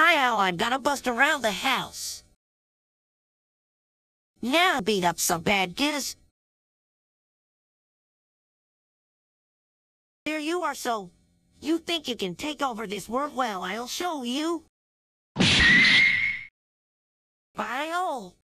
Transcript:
While I'm gonna bust around the house. Now beat up some bad guys. There you are, so you think you can take over this world? Well, I'll show you. Bye all.